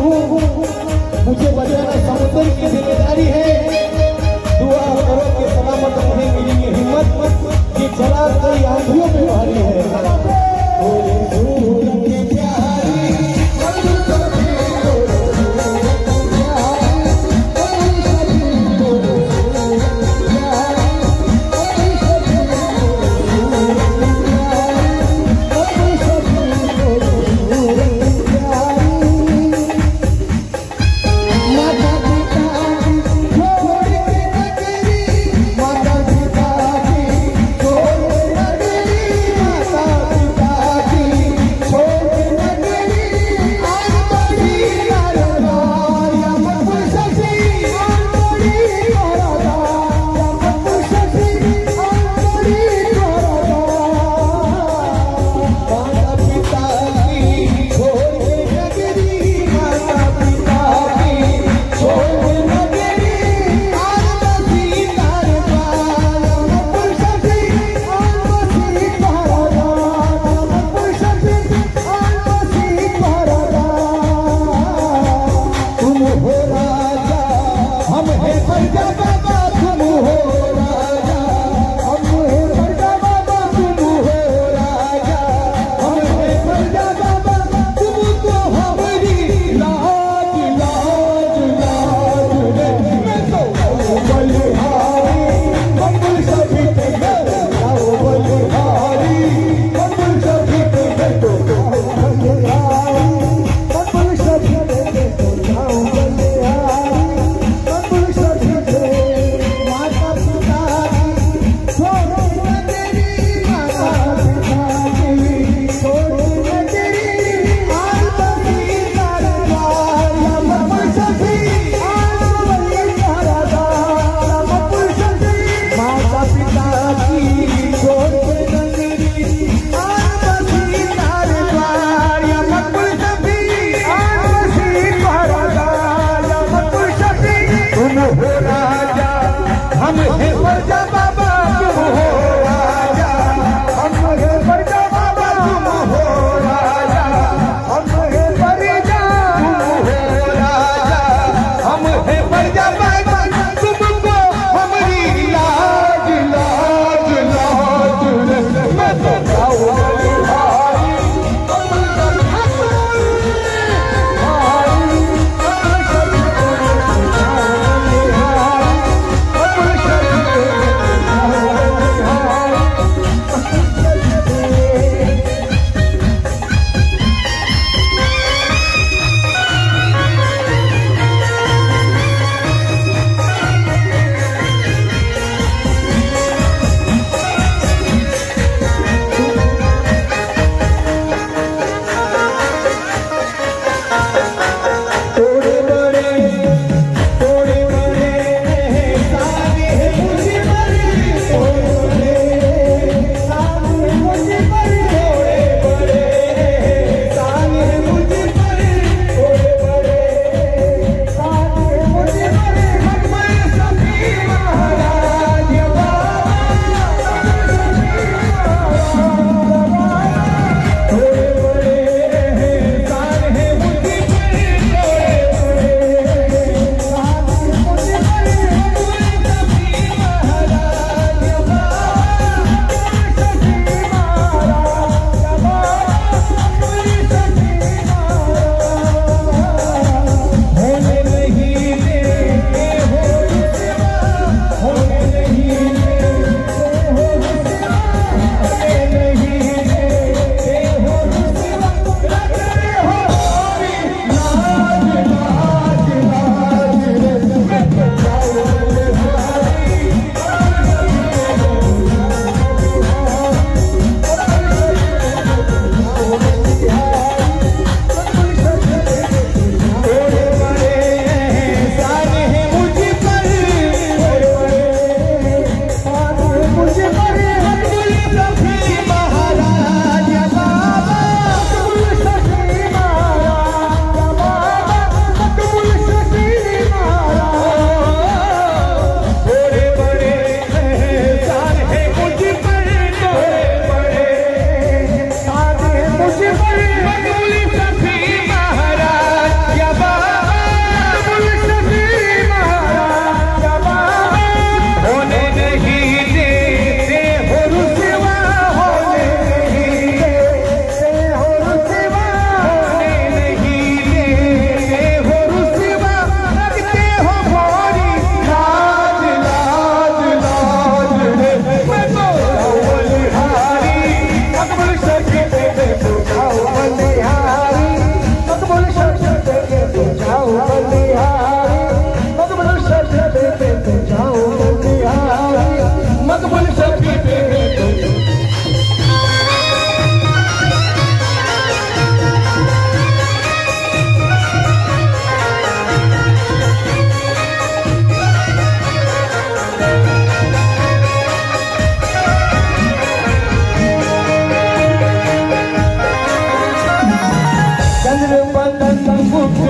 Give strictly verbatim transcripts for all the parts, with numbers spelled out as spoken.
हूँ, मुझे बचाना समुद्र की जिम्मेदारी है। दुआ करो कि सलामत रहे मेरी ये हिम्मत, ये चला कई आंधियों में भारी है।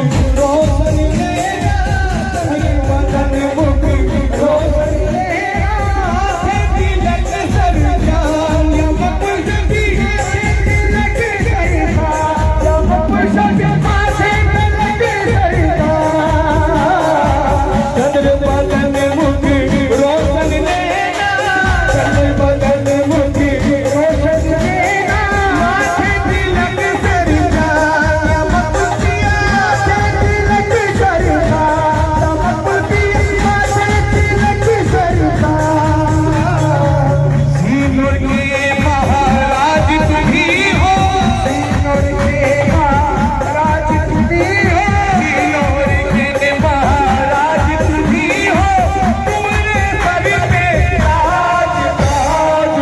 रोशन लेना तन बदन मुख रोशन लेना तिलक सर जान यमपुर की तिलक सरका यमपुर से पासे तिलक सरका चंद्र बदन मुख रोशन लेना चंद्र बदन मुख रोशन लेना माथे तिलक सरका यमपुर तिलक सरका यमपुर माथे तिलक सरका सीनोर के महाराज तुम्ही हो सीनोर के महाराज तुम्ही हो सीनोर के महाराज तुम्ही हो तुम्हारे सर पे ताज ताज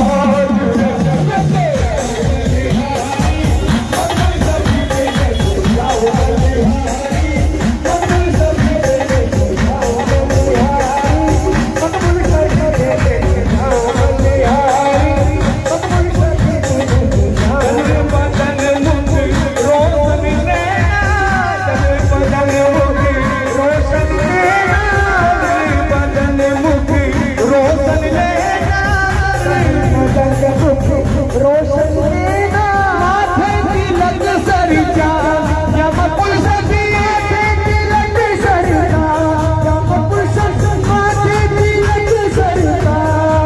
रोशन लेना माथे तिलक सरका यमपुर माथे तिलक सरका यमपुर माथे तिलक सरका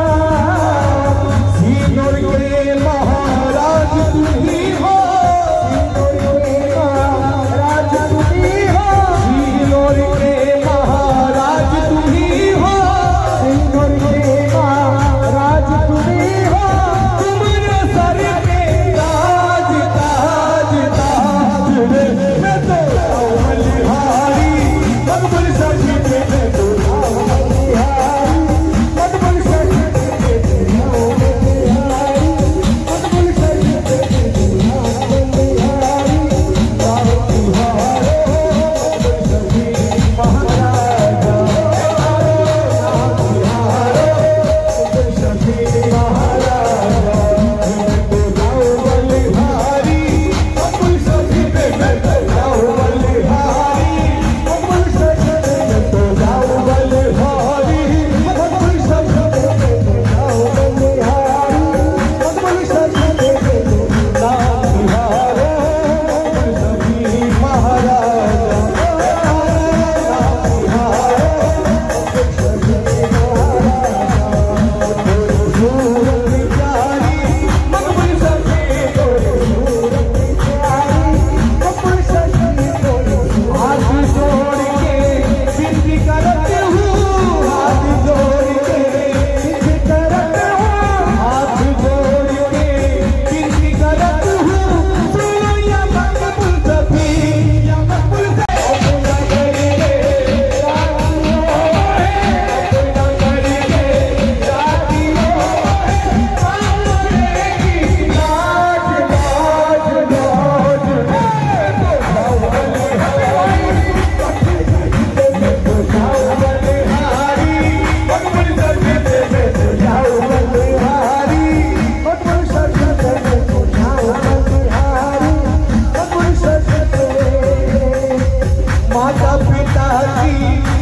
सीनोर के महाराज तुम्ही हो सीनोर के महाराज तुम्ही हो सीनोर के महाराज तुम्ही हो सीनोर के महाराज तुम्ही हो तुम्हारे सर पे ताज ताज ताज मैं तो बलिहारी मकबूल सजी पे मैं तो बलिहारी मकबूल सजी पे मैं तो बलिहारी मकबूल सजी पे मैं तो बलिहारी बाबू हारो मकबूल सजी महाराजा बाबू हारो मकबूल सजी महाराजा मैं तो जाऊं बलिहारी मकबूल सजी पे मैं तो जाऊं बलिहारी मकबूल सजी पे मैं तो जाऊं बलिहारी मकबूल सजी पे मैं तो जाऊं बलिहारी मकबूल सजी पे मैं तो नाम बिहारो मकबूल सजी महाराजा नाम बिहारो मकबूल सजी महाराजा सूरत प्यारी मकबूल सजी तोरे सूरत प्यारी मकबूल सजी तोरे हाथ जोड़ के विनती करते हूँ हाथ जोड़ के विनती करते हूँ हाथ जोड़ के विनती करते हूँ सुनो या मकबूल सजी या मकबूल सजी अपना करके रातियों है अपना करके रातियों है पाले की नाच नाच नाच मैं तो जाऊं बलिहारी मकबूल सजी पे मैं तो जाऊं बलिहारी मकबूल सजी पे मैं तो जाऊं बलिहारी मकबूल सजी पे माता पिता की